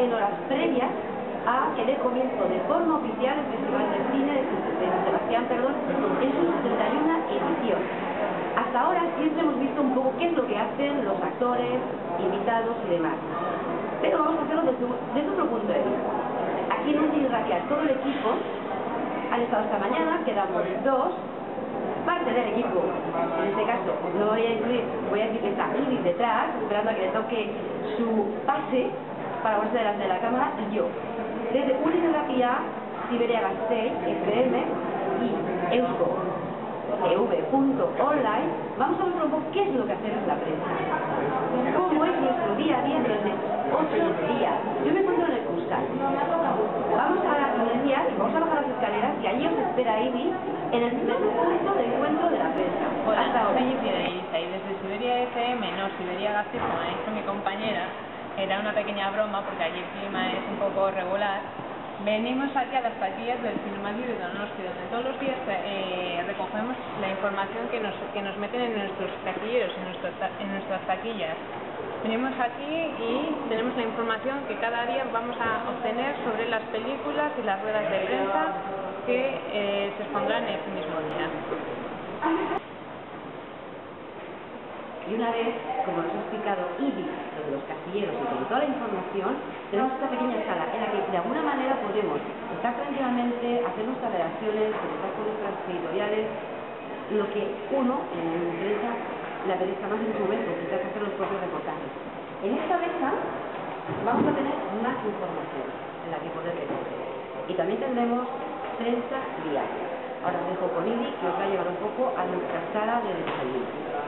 en horas previas a que dé comienzo de forma oficial el Festival de Cine de San Sebastián, en su 71ª edición. Hasta ahora siempre hemos visto un poco qué es lo que hacen los actores, invitados y demás. Pero vamos a hacerlo desde otro punto de vista. Aquí en Cine Radial todo el equipo han estado esta mañana, quedamos dos. Parte del equipo, en este caso no voy a incluir, voy a decir que está Ibis detrás, esperando a que le toque su pase para ponerse delante de la cámara, y yo. Desde Unirratia, Siberia Gasteiz, FM y Eusko TV.online, vamos a ver un poco qué es lo que hacemos la prensa. Cómo es nuestro día a día durante 8 días. Yo me encuentro en el Cursal. Vamos a iniciar y vamos a bajar las escaleras y allí os espera Ibis en el primer punto de encuentro de la prensa. Hola, soy Isa y desde Siberia FM, no, Siberia Gasteiz, como ha dicho mi compañera, era una pequeña broma porque allí el clima es un poco regular. Venimos aquí a las taquillas del Cinema Libre de Donosti, donde todos los días recogemos la información que nos meten en nuestros taquilleros, en nuestras taquillas. Venimos aquí y tenemos la información que cada día vamos a obtener sobre las películas y las ruedas de prensa que se expondrán ese mismo día. Y una vez, como nos ha explicado Ibis, lo de los casilleros y con toda la información, tenemos esta pequeña sala en la que de alguna manera podemos estar tranquilamente, hacer nuestras redacciones, conectar con nuestras editoriales, lo que uno en la pereza más en su momento, quizás hacer los propios reportajes. En esta mesa vamos a tener más información en la que poder recoger. Y también tendremos prensa diaria. Ahora os dejo con Ibis, que os va a llevar un poco a nuestra sala de desayuno.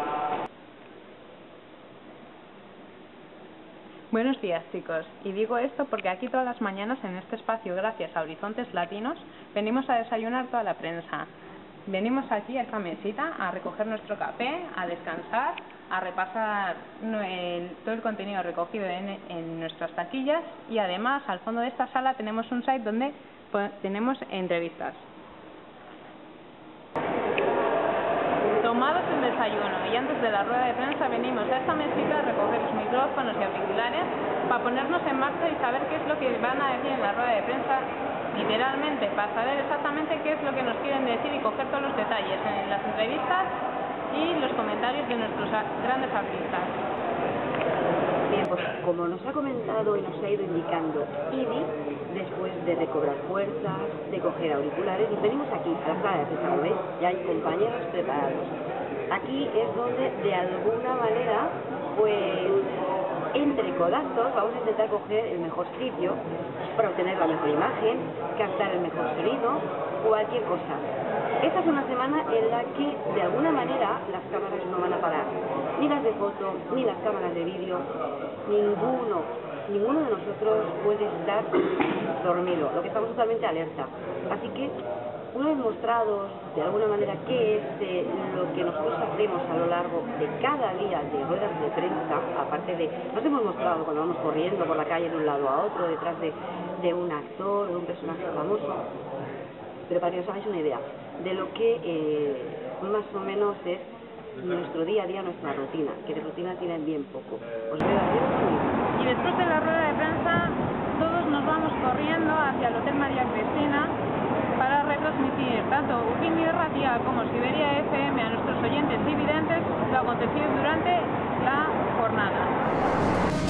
Buenos días, chicos, y digo esto porque aquí todas las mañanas en este espacio, gracias a Horizontes Latinos, venimos a desayunar toda la prensa. Venimos aquí a esta mesita a recoger nuestro café, a descansar, a repasar todo el contenido recogido en nuestras taquillas, y además al fondo de esta sala tenemos un site donde tenemos entrevistas. Tomados el desayuno y antes de la rueda de prensa venimos a esta mesita a recoger los micrófonos y auriculares para ponernos en marcha y saber qué es lo que van a decir en la rueda de prensa, literalmente, para saber exactamente qué es lo que nos quieren decir y coger todos los detalles en las entrevistas y los comentarios de nuestros grandes artistas. Bien, pues como nos ha comentado y nos ha ido indicando Ibis, después de recobrar fuerzas, de coger auriculares, nos venimos aquí a la sala de prensa, como veis, ya hay compañeros preparados. Aquí es donde de alguna manera, pues entre codazos vamos a intentar coger el mejor sitio para obtener la mejor imagen, captar el mejor sonido, cualquier cosa. Esta es una semana en la que de alguna manera las cámaras no van a parar, ni las de foto, ni las cámaras de vídeo, ninguno de nosotros puede estar dormido, lo que estamos totalmente alerta. Así que una vez mostrados de alguna manera qué es lo que nosotros hacemos a lo largo de cada día de ruedas de prensa, aparte de, nos hemos mostrado cuando vamos corriendo por la calle de un lado a otro, detrás de un actor, de un personaje famoso, pero para que os hagáis una idea de lo que más o menos es nuestro día a día, nuestra rutina, que de rutina tienen bien poco. Os veo a y después de la rueda de prensa, todos nos vamos corriendo hacia el Hotel María Cristina para retransmitir tanto Unirratia como Siberia FM a nuestros oyentes y videntes lo acontecido durante la jornada.